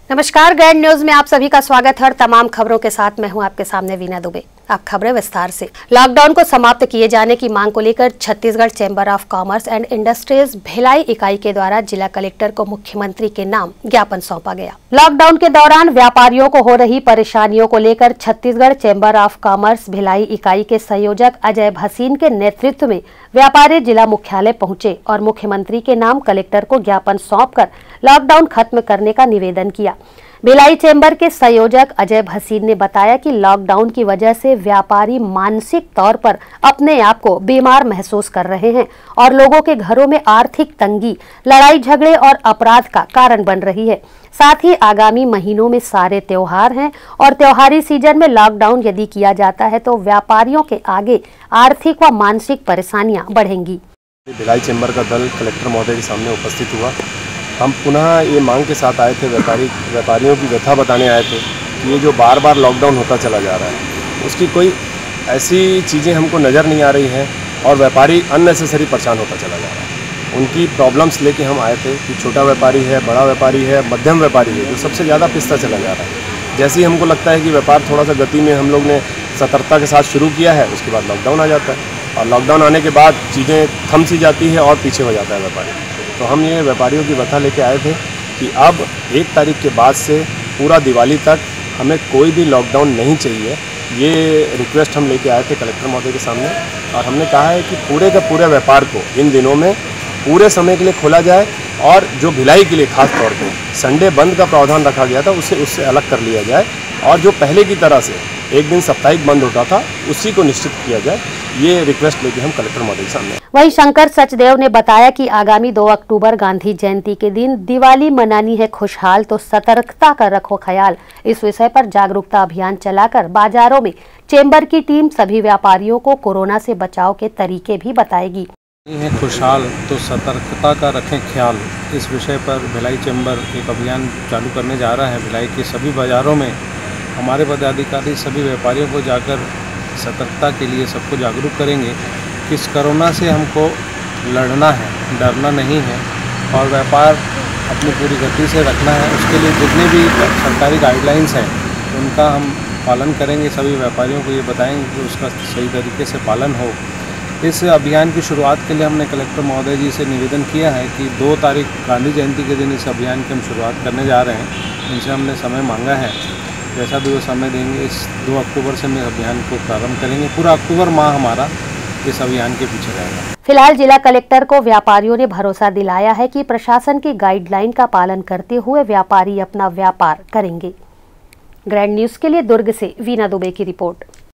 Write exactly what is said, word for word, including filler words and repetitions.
नमस्कार, grand news में आप सभी का स्वागत है। तमाम खबरों के साथ मैं हूं आपके सामने वीना दुबे। अब खबरें विस्तार से। लॉकडाउन को समाप्त किए जाने की मांग को लेकर Chhattisgarh chamber of commerce and industries Bhilai इकाई के द्वारा जिला कलेक्टर को मुख्यमंत्री के नाम ज्ञापन सौंपा गया। लॉकडाउन के दौरान व्यापारियों को हो रही परेशानियों को लेकर Chhattisgarh chamber of commerce Bhilai इकाई के संयोजक अजय भसीन के नेतृत्व में व्यापारी जिला मुख्यालय पहुंचे और मुख्यमंत्री के नाम कलेक्टर को ज्ञापन सौंपकर लॉकडाउन खत्म करने का निवेदन किया। भिलाई चैम्बर के संयोजक अजय भसीन ने बताया कि लॉकडाउन की वजह से व्यापारी मानसिक तौर पर अपने आप को बीमार महसूस कर रहे हैं और लोगों के घरों में आर्थिक तंगी, लड़ाई झगड़े और अपराध का कारण बन रही है। साथ ही आगामी महीनों में सारे त्योहार हैं और त्योहारी सीजन में लॉकडाउन यदि किया जाता है तो व्यापारियों के आगे आर्थिक व मानसिक परेशानियां बढ़ेंगी। भिलाई चैम्बर का दल कलेक्टर महोदय के सामने उपस्थित हुआ। हम पुनः ये मांग के साथ आए थे, व्यापारी व्यापारियों की व्यथा बताने आए थे कि ये जो बार बार लॉकडाउन होता चला जा रहा है उसकी कोई ऐसी चीज़ें हमको नज़र नहीं आ रही हैं और व्यापारी अननेसेसरी परेशान होता चला जा रहा है। उनकी प्रॉब्लम्स लेके हम आए थे कि छोटा व्यापारी है, बड़ा व्यापारी है, मध्यम व्यापारी है, जो सबसे ज़्यादा पिसता चला जा रहा है। जैसे ही हमको लगता है कि व्यापार थोड़ा सा गति में हम लोग ने सतर्कता के साथ शुरू किया है, उसके बाद लॉकडाउन आ जाता है और लॉकडाउन आने के बाद चीज़ें थम सी जाती है और पीछे हो जाता है व्यापारी। तो हम ये व्यापारियों की व्यथा लेके आए थे कि अब एक तारीख के बाद से पूरा दिवाली तक हमें कोई भी लॉकडाउन नहीं चाहिए। ये रिक्वेस्ट हम लेके आए थे कलेक्टर महोदय के सामने और हमने कहा है कि पूरे का पूरे व्यापार को इन दिनों में पूरे समय के लिए खोला जाए और जो भिलाई के लिए खास तौर पे संडे बंद का प्रावधान रखा गया था उसे उससे अलग कर लिया जाए और जो पहले की तरह से एक दिन साप्ताहिक बंद होता था उसी को निश्चित किया जाए। ये रिक्वेस्ट लेके हम कलेक्टर महोदय के सामने। वहीं शंकर सचदेव ने बताया कि आगामी दो अक्टूबर गांधी जयंती के दिन दिवाली मनानी है खुशहाल, तो सतर्कता का रखो ख्याल। इस विषय पर जागरूकता अभियान चलाकर बाजारों में चैम्बर की टीम सभी व्यापारियों को कोरोना से बचाव के तरीके भी बताएगी। है खुशहाल तो सतर्कता का रखें ख्याल, इस विषय पर भिलाई चैम्बर एक अभियान चालू करने जा रहा है। भिलाई के सभी बाज़ारों में हमारे पदाधिकारी सभी व्यापारियों को जाकर सतर्कता के लिए सबको जागरूक करेंगे कि इस कोरोना से हमको लड़ना है, डरना नहीं है और व्यापार अपनी पूरी गति से रखना है। उसके लिए जितने भी सरकारी गाइडलाइंस हैं उनका हम पालन करेंगे। सभी व्यापारियों को ये बताएंगे कि उसका सही तरीके से पालन हो। इस अभियान की शुरुआत के लिए हमने कलेक्टर महोदय जी से निवेदन किया है कि दो तारीख गांधी जयंती के दिन इस अभियान की हम शुरुआत करने जा रहे हैं। उनसे हमने समय मांगा है, जैसा भी वो समय देंगे इस दो अक्टूबर से हम इस अभियान को प्रारंभ करेंगे। पूरा अक्टूबर माह हमारा इस अभियान के पीछे रहेगा। फिलहाल जिला कलेक्टर को व्यापारियों ने भरोसा दिलाया है कि प्रशासन की गाइडलाइन का पालन करते हुए व्यापारी अपना व्यापार करेंगे। ग्रैंड न्यूज के लिए दुर्ग से वीना दुबे की रिपोर्ट।